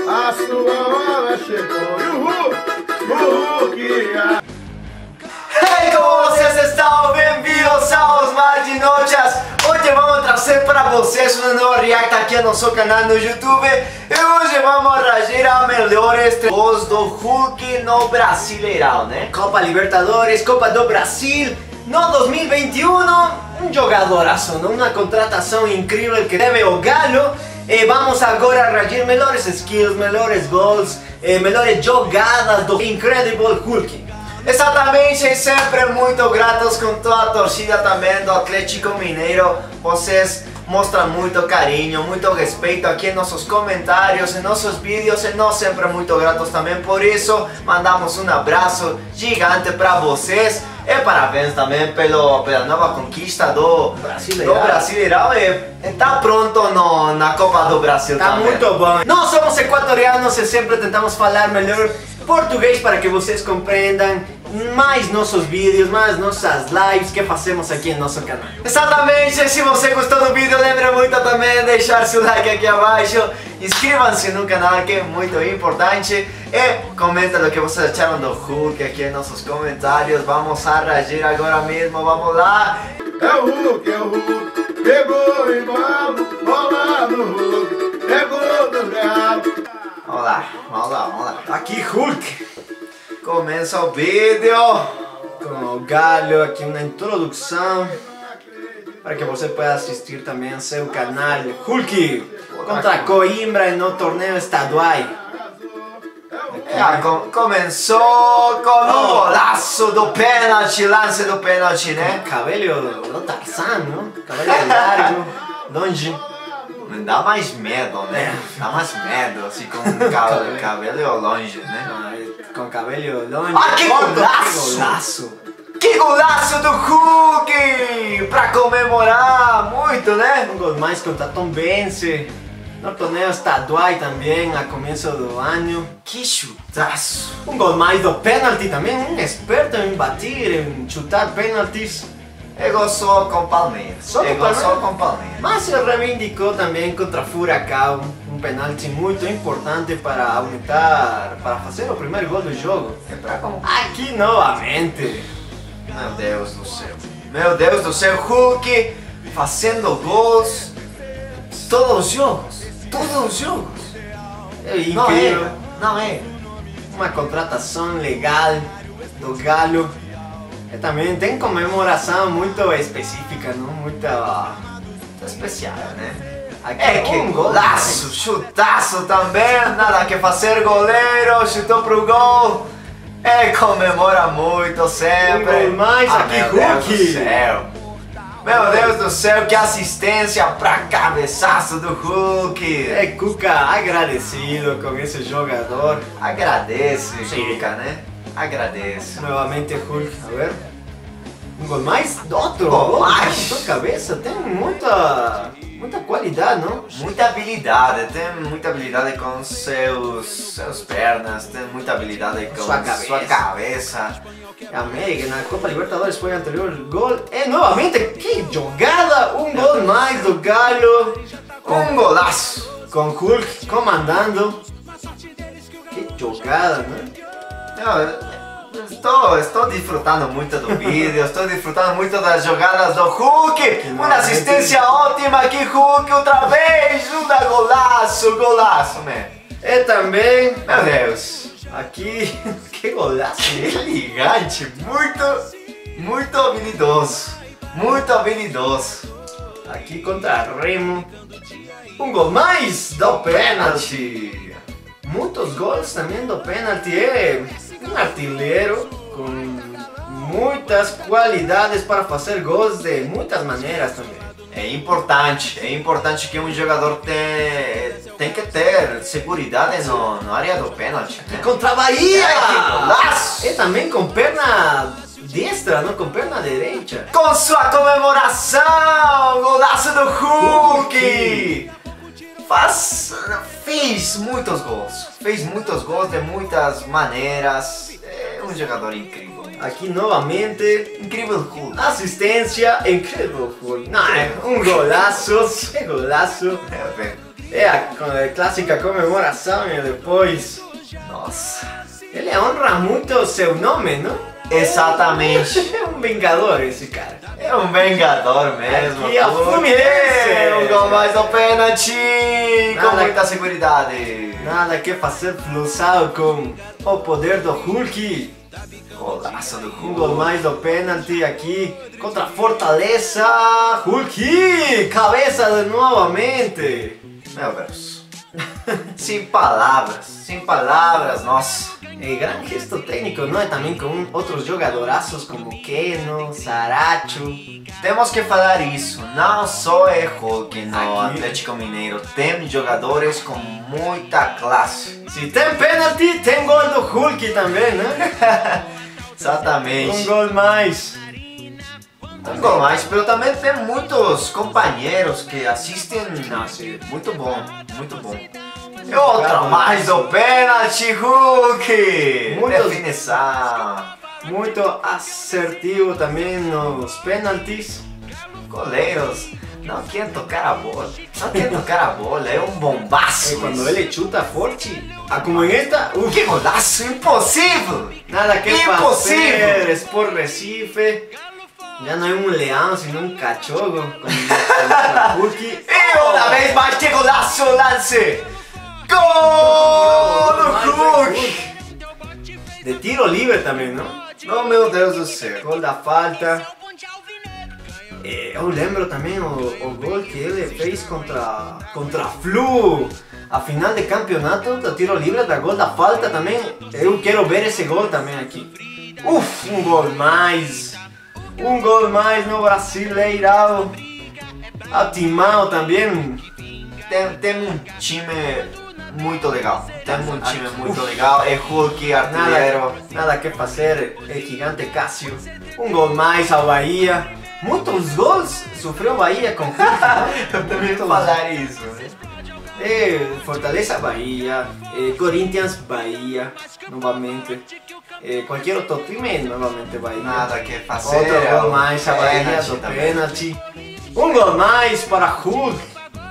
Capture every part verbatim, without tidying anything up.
a sua hora chegou. E o Hulk, o Hulk. Hey, como vocês estão? Bem-vindos aos Mar de Notas. Hoje vamos trazer para vocês um novo react aqui no nosso canal no YouTube. E hoje vamos reagir a melhores gols do Hulk no Brasileirão, né? Copa Libertadores, Copa do Brasil, no dois mil e vinte e um. Um jogadoraço, uma contratação incrível que teve o Galo. E vamos agora reagir melhores skills, melhores gols, eh, melhores jogadas do Incredible Hulk. Exatamente, e sempre muito gratos com toda a torcida também do Atlético Mineiro. Vocês mostram muito carinho, muito respeito aqui em nossos comentários, em nossos vídeos, e nós sempre muito gratos também. Por isso, mandamos um abraço gigante para vocês. E parabéns também pelo, pela nova conquista do Brasileirão. Do Brasileirão e está pronto no, na Copa do Brasil. Está muito bom. Nós somos equatorianos e sempre tentamos falar melhor português para que vocês compreendam mais nossos vídeos, mais nossas lives que fazemos aqui no nosso canal. Exatamente, se você gostou do vídeo, lembre muito também de deixar seu like aqui abaixo. Inscrevam-se no canal, que é muito importante. E comenta o que vocês acharam do Hulk aqui nos nossos comentários. Vamos a reagir agora mesmo, vamos lá. É o Hulk, é o Hulk. Pegou e vamos, bola no Hulk. Pegou no Galo. Vamos lá, vamos lá, vamos lá. Aqui Hulk. Começa o vídeo com o Galo, aqui uma introdução para que você possa assistir também ao seu canal Hulk contra Coimbra no torneio estadual. É, com, começou com um golaço do pênalti, lance do pênalti, né? Cabelo do Tarzan, não? Cabelo largo, longe. Dá mais medo, né? Dá mais medo, assim, com o cabelo, cabelo longe, né? Com cabelo longe. Ah, que golaço! Que golaço! Que golaço do Hulk! Pra comemorar muito, né? Um gol mais contra Tombense. No torneio estadual também, a começo do ano. Que chutaço! Um gol mais do pênalti também, um experto em bater, em chutar pênaltis. Eu gostou com Palmeiras. Só com Palmeiras? Só com Palmeiras. Mas se reivindicou também contra Furacão, um penalti muito importante para aumentar, para fazer o primeiro gol do jogo. É para como? Aqui novamente. Meu Deus do céu. Meu Deus do céu, Hulk fazendo gols todos os jogos. Todos os jogos. É incrível. Não é. Não é. Uma contratação legal do Galo. E também tem comemoração muito específica, não? Muito, muito especial, né? Aqui é que um golaço, chutaço também, nada que fazer, goleiro, chutou pro gol. E comemora muito sempre. Um gol mais ah, aqui, meu Hulk. Deus do céu. Meu Deus do céu, que assistência pra cabeçaço do Hulk. É, Cuca agradecido com esse jogador. Agradece, Cuca, né? Agradeço. Novamente Hulk, a ver. Um gol mais? Outro gol mais? Sua cabeça tem muita, muita qualidade, não? Muita habilidade, tem muita habilidade com seus, seus pernas, tem muita habilidade com sua cabeça. Sua cabeça. Amém, na Copa Libertadores foi o anterior gol. E novamente, que jogada! Um gol mais do Galo. Um golaço. Com Hulk comandando. Que jogada, né? Eu estou, estou desfrutando muito do vídeo, estou desfrutando muito das jogadas do Hulk. Uma assistência ótima aqui, Hulk, outra vez, um golaço, golaço, né? E também, meu Deus, aqui, que golaço, elegante, muito, muito habilidoso, muito habilidoso. Aqui contra Remo, um gol mais do pênalti. Muitos gols também do pênalti, é um artilheiro com muitas qualidades para fazer gols de muitas maneiras também. É importante, é importante que um jogador tem, tem que ter segurança no, no área do pênalti, né? Contra a Bahia! É, que golaço! E também com perna destra, não com perna direita. Com sua comemoração! Golaço do Hulk! Faz, fez muitos gols, fez muitos gols de muitas maneiras, é um jogador incrível. Aqui novamente, incrível Hulk. Assistência, incrível Hulk. Não, é um golaço, que golaço. É, É a, a clássica comemoração e depois... Nossa. Ele honra muito o seu nome, não? Exatamente. É um vingador esse cara. É um vingador mesmo. Aqui a Fluminense. Um gol mais do pênalti. Com Nada- muita seguridade. Nada que fazer Flusal com o poder do Hulk. Golaço do Um gol Hulk. mais do pênalti aqui contra Fortaleza. Hulk! Cabeça de novamente. Meu Deus. Sem palavras. Sem palavras, nossa. E gran gesto técnico, não é? Também com outros jogadoraços como Keno, Saracho. Temos que falar isso. Não só é Hulk no Aqui. Atlético Mineiro. Tem jogadores com muita classe. Se tem pênalti, tem gol do Hulk também, né? Exatamente. Um gol mais. Um gol mais, mas também tem muitos companheiros que assistem. Nossa, Muito bom, muito bom. E outra mais do pênalti, Hulk! Muitos- Definição. muito assertivo também nos pênaltis. Goleiros não querem tocar a bola. Não querem tocar a bola, é um bombaço. E quando isso. ele chuta forte, a como en esta, uf, Que golaço impossível! nada que Impossível. fazer, Sport Recife. Já não é um leão, sino um cachorro com o Hulk. E uma vez mais, que golaço, lance! Gol do Hulk! De tiro livre também, não? Oh meu Deus do céu! Gol da falta. Eh, eu lembro também o, o gol que ele fez contra contra Flu. A final de campeonato do tiro livre, da gol da falta também. Eu quero ver esse gol também aqui. Uf, um gol mais. Um gol mais no Brasileirão. A Timão também. Tem, tem um time muito legal. Tem um time muito legal. É Hulk, artilheiro. Nada, nada que fazer. É gigante Cássio. Um gol mais ao Bahia. Muitos gols sofreu Bahia com Hulk. Eu também vou falar isso, né? É, Fortaleza, Bahia. É, Corinthians, Bahia. Novamente. É, qualquer outro time, novamente Bahia. Nada que fazer. Outro gol mais a Bahia Pênalti do também. pênalti. Um gol mais para Hulk.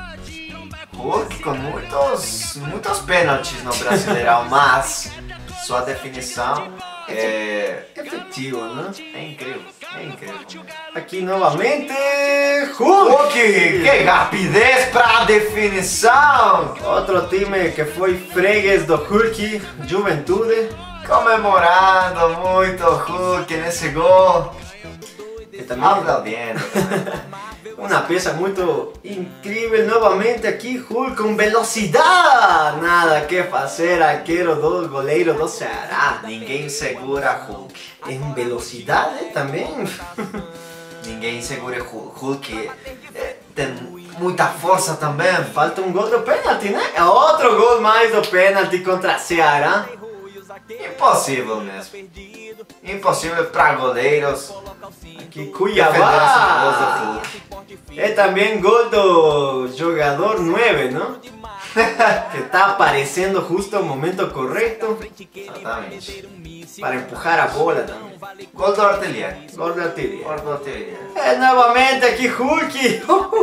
Hulk com muitos, muitos pênaltis no Brasileirão, mas sua definição é, Efetivo, né? é incrível. É incrível. Aqui novamente. Hulk. Hulk, que rapidez para a definição! Outro time que foi freguês do Hulk, Juventude. Comemorando muito o Hulk nesse gol. E também Aplaudindo. uma peça muito incrível novamente aqui, Hulk com velocidade. Nada que fazer, arqueiro do goleiro do Ceará. Ninguém segura Hulk. Em velocidade também. Ninguém segura Hulk. Hulk é, tem muita força também. Falta um gol do pênalti, né? É outro gol mais do pênalti contra Ceará. Impossível mesmo. Impossível para goleiros. Aqui defender Cuiabá. esse gol do Hulk. É também gol do jogador nove, não? Que está aparecendo justo no momento correto Exatamente. para empurrar a bola também. Gol do artilheiro. Gol de artilheiro. Gol do artilheiro. É novamente aqui Hulk.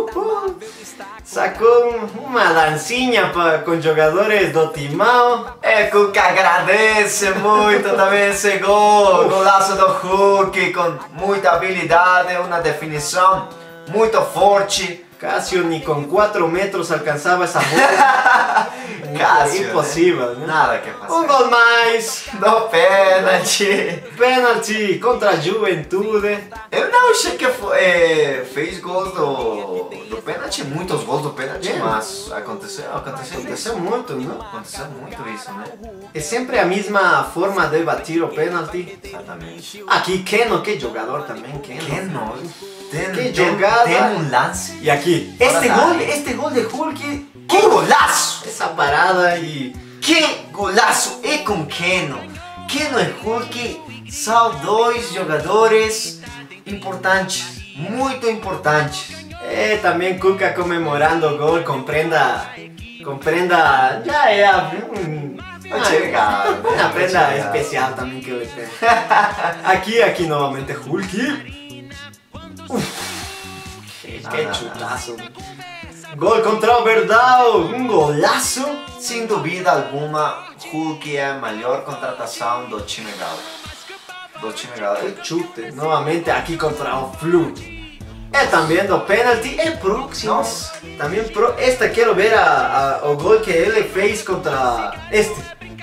Sacou um- uma dancinha pa, com jogadores do Timão. É, Hulk agradece muito também esse gol. Golaço do Hulk com muita habilidade, uma definição muito forte. Cássio nem com quatro metros alcançava essa bola. Cássio, Impossível, né? Nada que fazer. Um gol mais. Do pênalti. Pênalti contra a Juventude. Eu não achei que foi, é, fez gols do, do pênalti, muitos gols do pênalti, É. mas aconteceu, aconteceu, Aconteceu isso. muito, não? Aconteceu muito isso, né? É sempre a mesma forma de bater o pênalti. Exatamente. Aqui Keno, que jogador também, Keno. Que não? Tem, Que tem, jogada. tem um lance. E aqui, Fora este da gol, área. este gol de Hulk, Que golaço! essa parada e... Que golaço! E com Keno. Keno e Hulk são dois jogadores importantes, muito importantes. É, também Cuca comemorando o gol com prenda... Com prenda... Já é a... Um, Vai chegar, né? uma Vai prenda chegar. especial também que ele tem. Aqui, aqui novamente Hulk. Uf, que, que Ah. chutaço. Gol contra o Verdão, um golaço. Sem dúvida alguma, Hulk é a melhor contratação do time galo. Do time galo. Que chute, novamente aqui contra o Flu. É também do pênalti, é próximo. Nossa. Também pro... Esta quero ver a, a, o gol que ele fez contra este.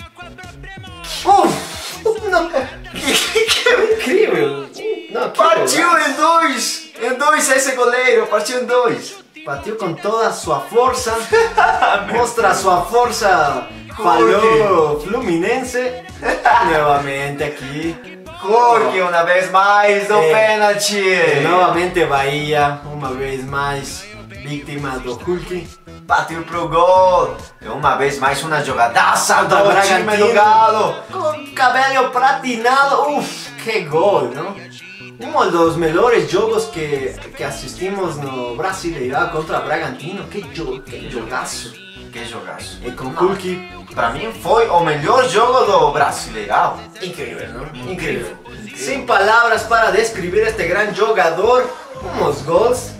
Uf! Não. Que incrível! Não, que Partiu golaço. em dois! Em dois esse goleiro, partiu em dois! Partiu com toda a sua força. Mostra a sua força. Falou Fluminense. Novamente aqui. Hulk uma vez mais no É. pênalti! Novamente Bahia, uma vez mais vítima do Hulk. Bateu pro gol! E uma vez mais uma jogadaça do Contra o time do Bragantino. Galo! Com cabelo platinado. Uf, que gol, não? Um dos melhores jogos que, que assistimos no Brasileirão contra o Bragantino. Que, jo que jogaço! Que jogaço! E com Não. Hulk. Pra mim foi o melhor jogo do Brasileirão. Incrível, não? Incrível. Sem palavras para descrever este grande jogador. Uns gols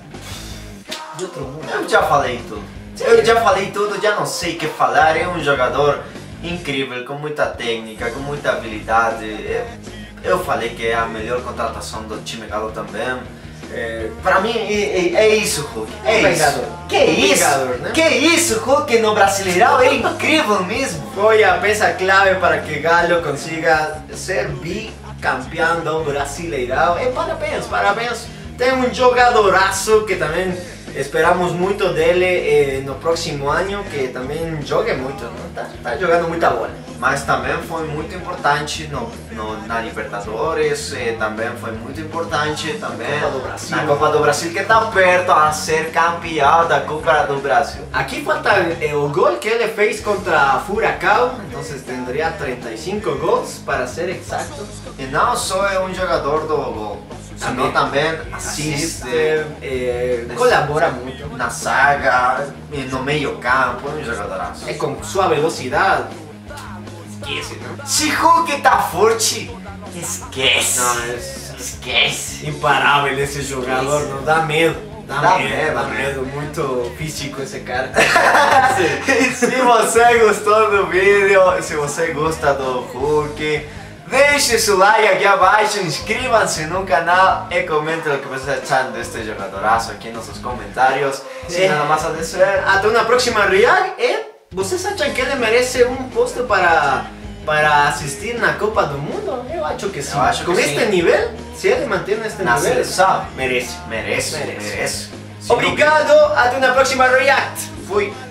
de outro mundo. Eu já falei tudo. Eu já falei tudo, já não sei o que falar. É um jogador incrível, com muita técnica, com muita habilidade. É- Eu falei que é a melhor contratação do time galo também. É, pra mim é, é- é isso, Hulk. É Um isso. vingador. Que Um isso? vingador, né? Que isso, Hulk no Brasileirão? É incrível mesmo. Foi a peça clave para que Galo consiga ser bicampeão do Brasileirão. E parabéns, parabéns. Tem um jogadoraço que também esperamos muito dele eh, no próximo ano, que também jogue muito, não? Tá, tá jogando muita bola. Mas também foi muito importante no, no- na Libertadores, e também foi muito importante também Copa do Brasil. na Copa do Brasil, que está perto a ser campeão da Copa do Brasil. Aqui falta eh, o gol que ele fez contra Furacão, então tendría trinta y cinco gols para ser exacto. E não só é um jogador do gol, senão também assiste eh, colabora muito. na saga, e no meio campo, é um jogadoraço. E com sua velocidade, esquece, não? Se Hulk tá forte, esquece. Não, é Esquece. imparável esse jogador, não dá medo. Dá, Dá medo, medo, dá né? medo, muito físico esse cara. E se você gostou do vídeo, se você gosta do Hulk, deixe seu like aqui abaixo, inscreva-se no canal e comente o que você está achando deste jogadoraço aqui nos comentários. Sem É. nada mais a dizer, Até uma próxima real. E vocês acham que ele merece um posto para, para assistir na Copa do Mundo? Eu acho que sim. Eu acho que Com sim. este nível, se ele mantém este na nível, seleção, merece. merece, Merece. merece. Sem Obrigado, até uma próxima react. dúvida. Fui.